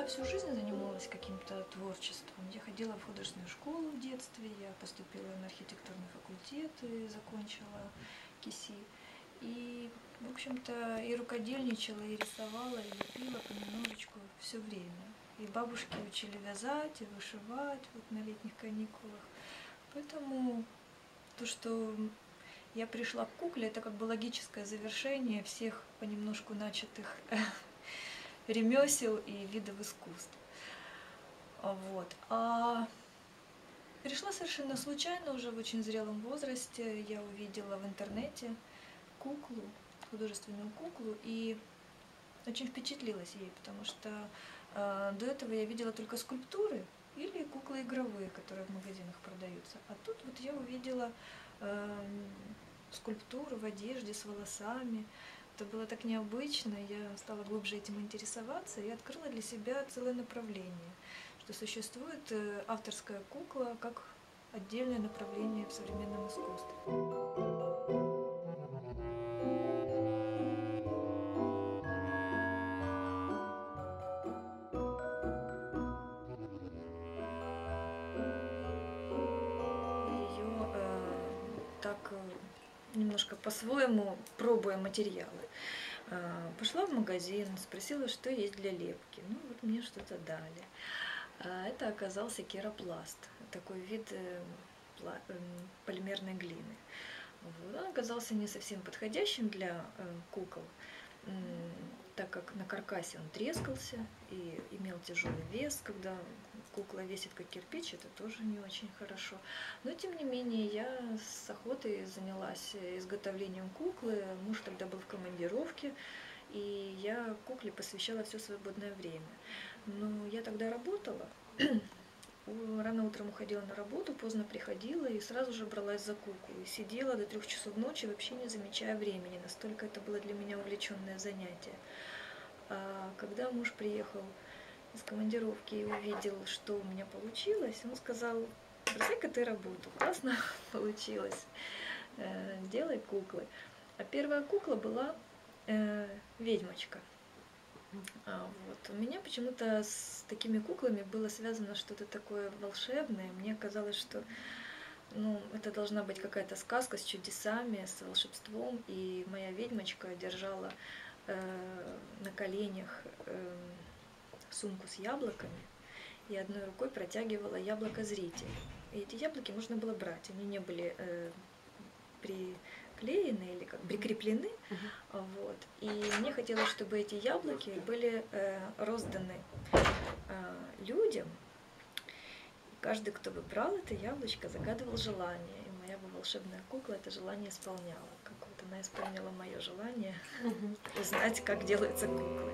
всю жизнь занималась каким-то творчеством. Я ходила в художественную школу в детстве, я поступила на архитектурный факультет и закончила КИСИ. И, в общем-то, и рукодельничала, и рисовала, и лепила понемножечку все время. И бабушки учили вязать, и вышивать вот на летних каникулах. Поэтому то, что я пришла к кукле, это как бы логическое завершение всех понемножку начатых ремесел и видов искусств. Вот. А пришла совершенно случайно, уже в очень зрелом возрасте. Я увидела в интернете куклу, художественную куклу, и очень впечатлилась ей, потому что до этого я видела только скульптуры или куклы игровые, которые в магазинах продаются. А тут вот я увидела скульптуру в одежде с волосами. Это было так необычно, я стала глубже этим интересоваться и открыла для себя целое направление, что существует авторская кукла как отдельное направление в современном искусстве. Так немножко по-своему пробуя материалы. Пошла в магазин, спросила, что есть для лепки. Ну вот мне что-то дали. Это оказался керапласт, такой вид полимерной глины. Вот. Он оказался не совсем подходящим для кукол, так как на каркасе он трескался и имел тяжелый вес. Когда кукла весит как кирпич, это тоже не очень хорошо. Но тем не менее я с охотой занялась изготовлением куклы. Муж тогда был в командировке, и я кукле посвящала все свободное время. Но я тогда работала, рано утром уходила на работу, поздно приходила и сразу же бралась за куклу. И сидела до 3 часов ночи, вообще не замечая времени. Настолько это было для меня увлеченное занятие. А когда муж приехал из командировки и увидел, что у меня получилось, он сказал: бросай-ка ты работу, классно получилось, делай куклы. А первая кукла была ведьмочка. Вот. У меня почему-то с такими куклами было связано что-то такое волшебное. Мне казалось, что это должна быть какая-то сказка с чудесами, с волшебством. И моя ведьмочка держала на коленях сумку с яблоками и одной рукой протягивала яблоко зрителю. И эти яблоки можно было брать. Они не были приклеены или как прикреплены. Вот. И мне хотелось, чтобы эти яблоки были розданы людям. Каждый, кто бы брал это яблочко, загадывал желание. И моя волшебная кукла это желание исполняла. Как вот она исполнила мое желание узнать, как делаются куклы.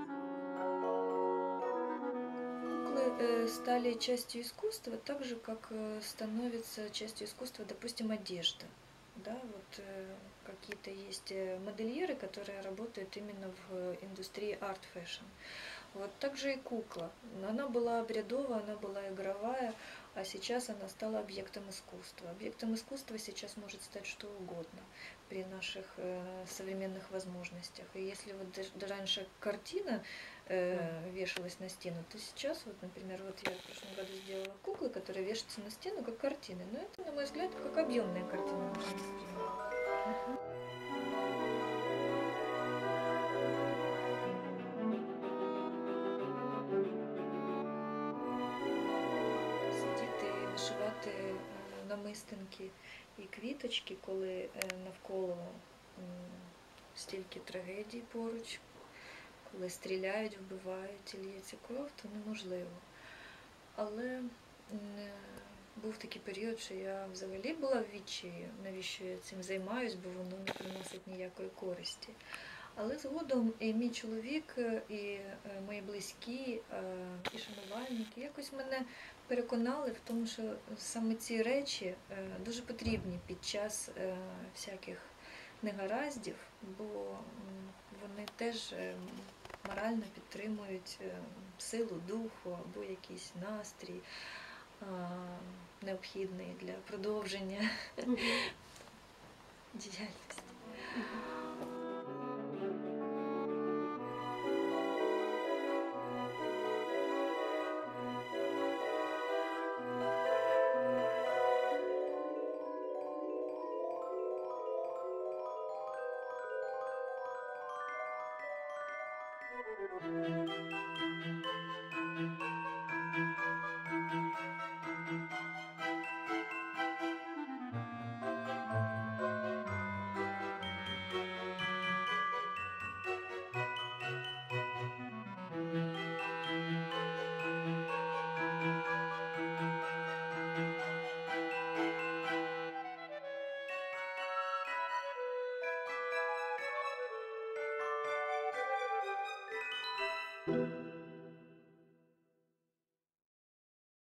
Куклы стали частью искусства, так же, как становится частью искусства, допустим, одежда. Да, вот какие-то есть модельеры, которые работают именно в индустрии арт-фэшн. Вот также и кукла. Она была обрядовая, она была игровая, а сейчас она стала объектом искусства. Объектом искусства сейчас может стать что угодно при наших современных возможностях. И если вот раньше картина вешалась на стену, то сейчас, вот, например, вот я в прошлом году сделала куклы, которые вешаются на стену как картины. Но это, на мой взгляд, как объемная картина можно воспринимать. Вишивати намистинки і квіточки, коли навколо стільки трагедій поруч, коли стріляють, вбивають і лється кров, то неможливо. Але був такий період, що я взагалі була в відчаї, навіщо я цим займаюсь, бо воно не приносить ніякої користі. Але згодом і мій чоловік, і мої близькі, і шанувальники якось мене переконали в тому, що саме ці речі дуже потрібні під час всяких негараздів, бо вони теж морально підтримують силу духу або якийсь настрій необхідний для продовження діяльності.